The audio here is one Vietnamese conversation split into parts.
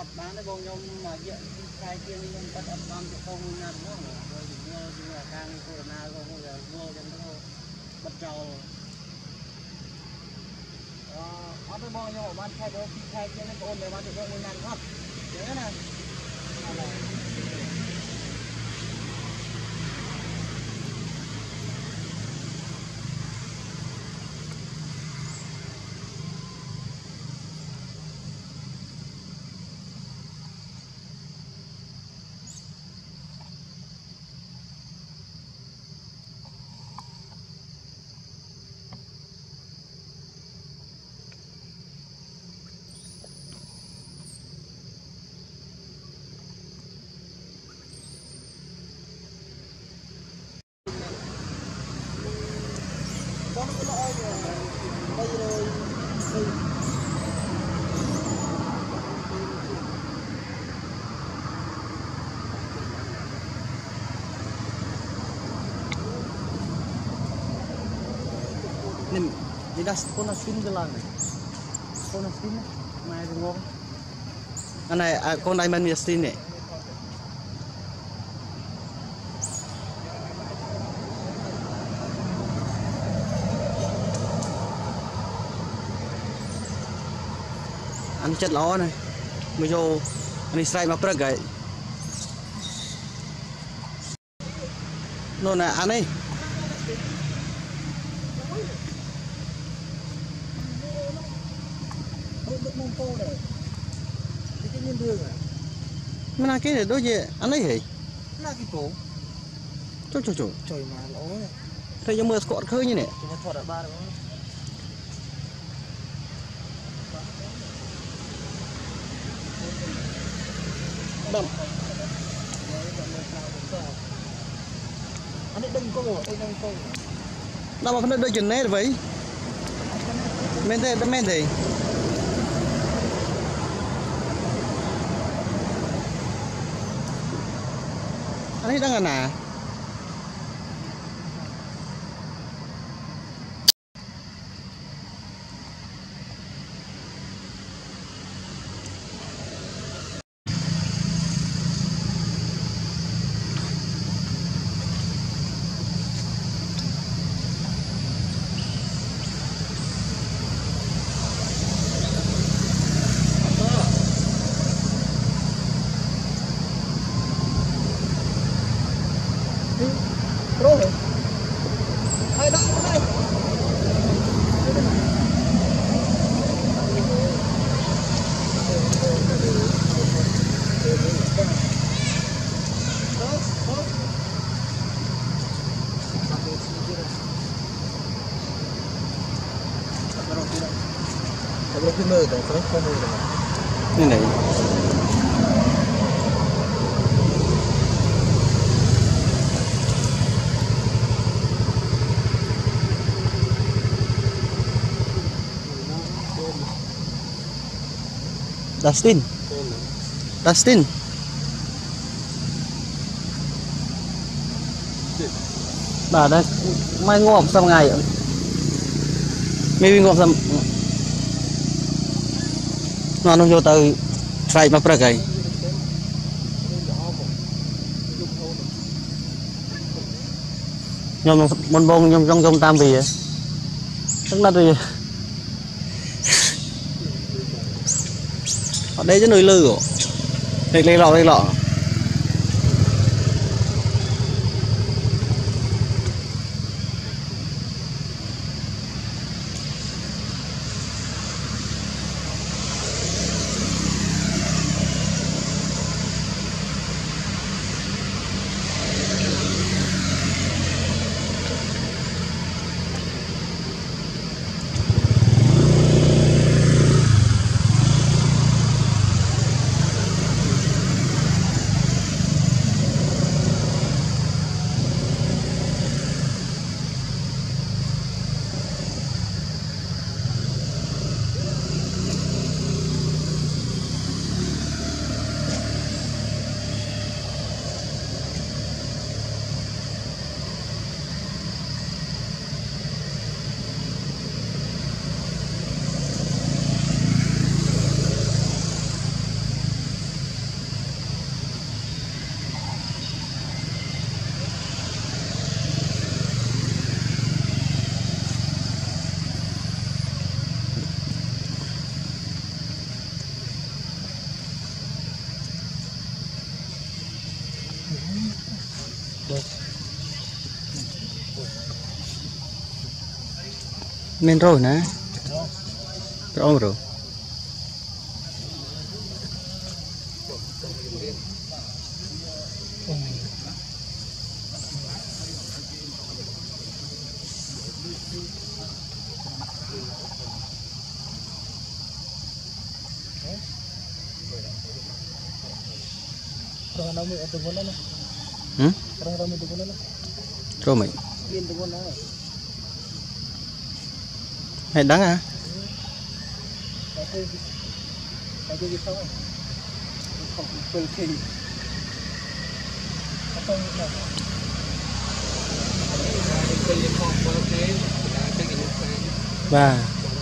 bán đấy bông nhom mà diện khai kia nhưng bắt ập con thì không nằm nữa rồi thì mua nhưng mà càng corona rồi bây giờ mua cho nó bật trầu ở cái bông nhom bán khai đó khai kia nó ôn để bán được bông nằm không thế này Ini dah con asin ke lang này, con asin mai thì ngon. Anh này con này mình asin này. Anh chất ló này, bây giờ anh xài mà prek cái. Nó nè anh ấy. Mana cái này đối gì anh ấy hỉ? Là cái cổ. Trời Trời mà lỗ này. Thấy giống mưa cọt khơi như này. Chúng ta thoát ở ba đó. Đậm. Anh ấy đừng cô, anh đừng cô. Đâu mà không đôi chân này vậy? Men thế. Anh ấy đang ở nào? Rồi. Ai đó đây. Ini này. Dustin. Bà đây mai ngộm xong ngày maybe ngộm xong nó vô từ phải mà prek cái nhom mon bông nhom trong tam vì tức là gì ở đây chứ nơi lư rồi đây lọ men rồi nè rồi rồi mày hay đắng à và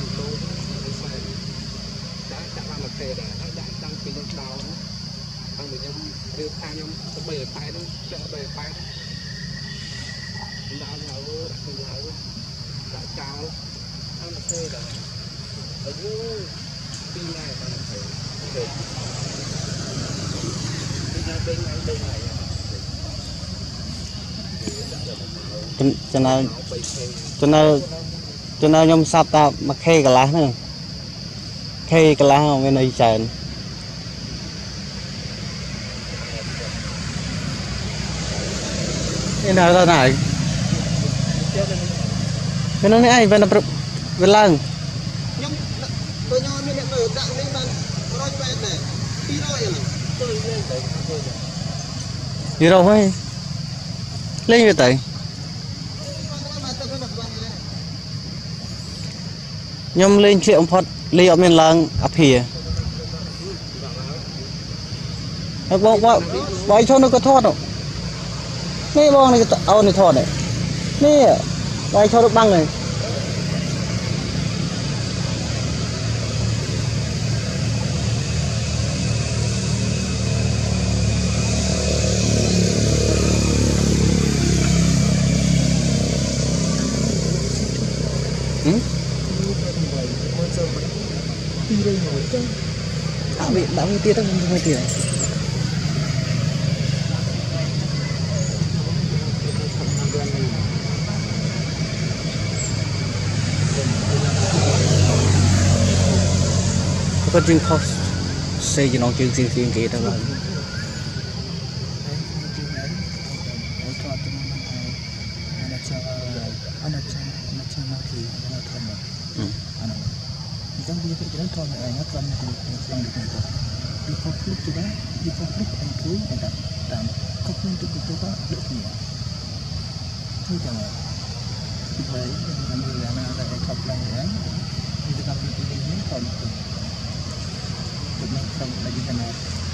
cho nên nhom sắp ta mà khe cả lá nữa khe cả lá không bên này chèn cái nào ra này cái nó này anh bên lăng tôi nhoi mình lại mở dạng lên bàn rồi về này đi rồi à tôi lên tới đi đâu ấy lên như vậy nhom lên chuyện phật liệu mình lăng áp hìa bỏ cho nó có thoát đâu nè bong này ao này thoát này nè bỏ cho được băng này đã bị tiết không phải tiền có chuyện khó xây cho nó chuyện kia đâu rồi Jangan dia fikirkan tuan ayah tuan yang sedang dikenal. Di konflik kita, di konflik itu ada dan konflik itu kita ada punya. Itu jangan. Baik dengan yang ada di kapal yang di kapal ini kalau itu. Jadi kita lagi kenal.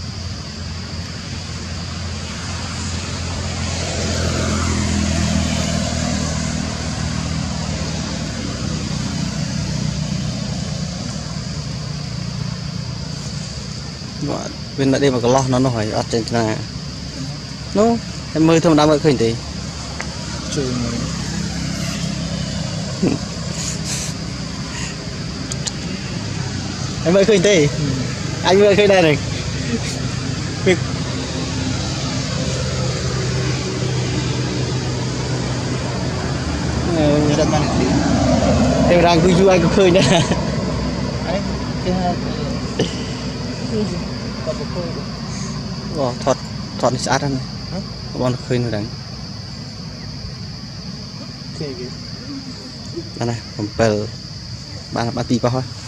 bên lại đây mà có lo nó hỏi ở trên này nó em mới thông đã mới khởi tí em mới khởi tí anh mới khởi đây này em đang cứ vui anh cũng khởi nữa thoát đi sát này bọn khơi nó đánh này còn bờ ba tí bao thôi